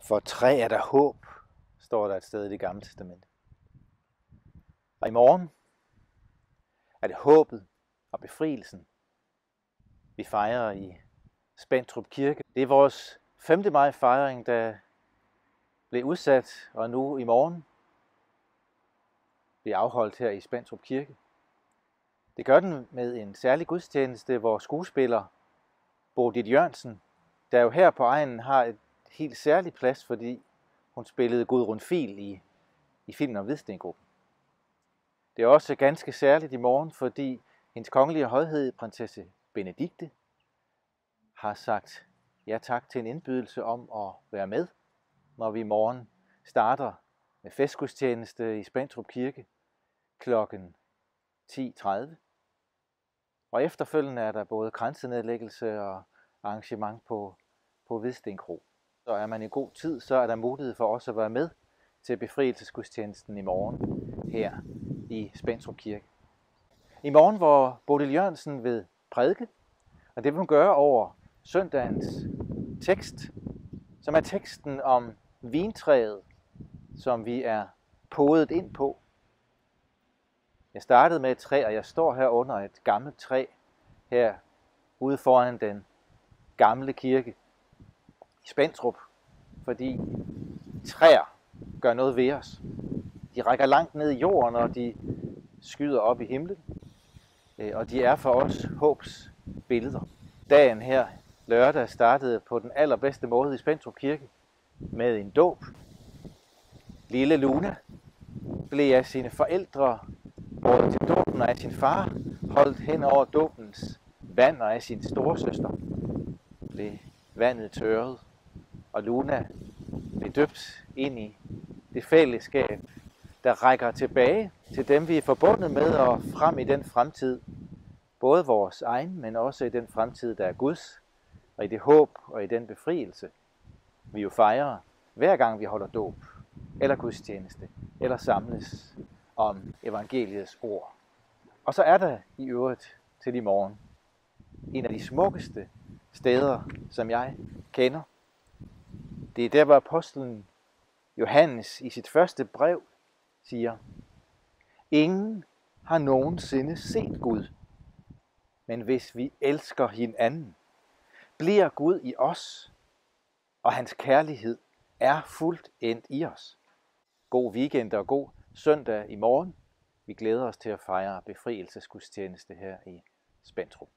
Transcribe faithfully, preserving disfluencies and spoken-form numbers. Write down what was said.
For træ er der håb, står der et sted i Det Gamle Testamente. Og i morgen er det håbet og befrielsen, vi fejrer i Spentrup Kirke. Det er vores femte maj fejring, der blev udsat, og nu i morgen bliver afholdt her i Spentrup Kirke. Det gør den med en særlig gudstjeneste, hvor skuespiller Bodil Jørgensen, der jo her på egnen har et helt særligt plads, fordi hun spillede Gudrun Fiel i, i filmen om Hvidstengruppen. Det er også ganske særligt i morgen, fordi hendes kongelige højhed, prinsesse Benedikte, har sagt ja tak til en indbydelse om at være med, når vi i morgen starter med festgudstjeneste i Spentrup Kirke klokken ti tredive. Og efterfølgende er der både kransenedlæggelse og arrangement på, på Hvidstenkro. Så er man i god tid, så er der mulighed for også at være med til befrielsesgudstjenesten i morgen her i Spentrup Kirke. I morgen, hvor Bodil Jørgensen vil prædike, og det vil hun gøre over søndagens tekst, som er teksten om vintræet, som vi er podet ind på. Jeg startede med et træ, og jeg står her under et gammelt træ, her ude foran den gamle kirke i Spentrup, fordi træer gør noget ved os. De rækker langt ned i jorden, og de skyder op i himlen, og de er for os håbs billeder. Dagen her lørdag startede på den allerbedste måde i Spentrup Kirke med en dåb. Lille Luna blev af sine forældre båret til dåben af sin far, holdt hen over dåbens vand, og af sin storesøster blev vandet tørret, og Luna blev døbt ind i det fællesskab, der rækker tilbage til dem, vi er forbundet med, og frem i den fremtid, både vores egen, men også i den fremtid, der er Guds, og i det håb og i den befrielse, vi jo fejrer, hver gang vi holder dåb, eller gudstjeneste, eller samles om evangeliets ord. Og så er der i øvrigt til i morgen en af de smukkeste steder, som jeg kender. Det er der, hvor apostlen Johannes i sit første brev siger: ingen har nogensinde set Gud, men hvis vi elsker hinanden, bliver Gud i os, og hans kærlighed er fuldt endt i os. God weekend og god søndag i morgen. Vi glæder os til at fejre befrielsesgudstjeneste her i Spentrup.